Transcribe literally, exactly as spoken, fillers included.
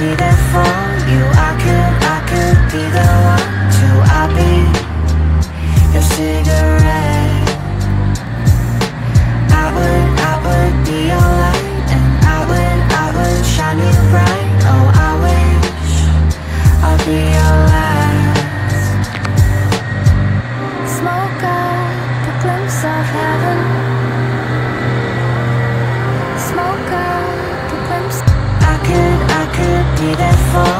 be there for you. I could, I could be the one to. I'll be your cigarette. I would, I would be your light, and I would, I would shine you bright. Oh, I wish I'll be your last. Smoke up a glimpse of heaven. Smoke up a glimpse. I could, I could be there for